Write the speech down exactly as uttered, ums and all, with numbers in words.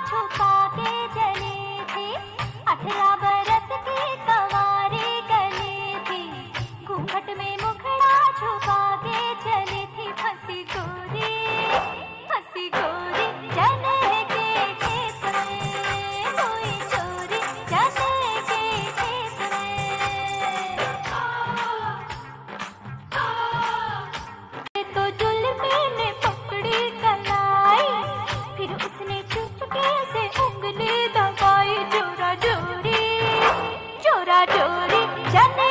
छुपा के चली थी, अठारह बरस की कंवारी गली थी, घूंघट में मुखड़ा छुपा के चली थी, फंसी गोरी फंसी गोरी चने के खेत में, हुई चोरी चने के खेत में। तो जुल्फे ने पकड़ी कलाई, फिर उसने चुपके से उंगली दबाई, जोरा जोरी जोरा जोरी चने